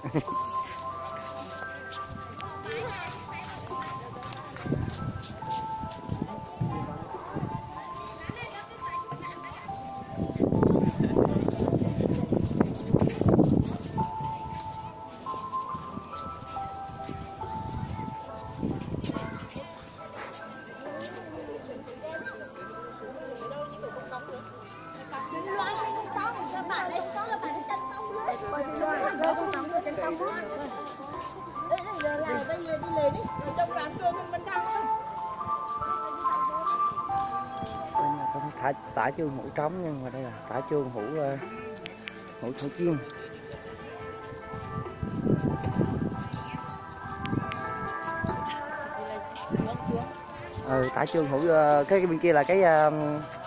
Tả chương hũ trống, nhưng mà đây là tả chương hũ thổ chiên. Tả chương hũ cái bên kia là cái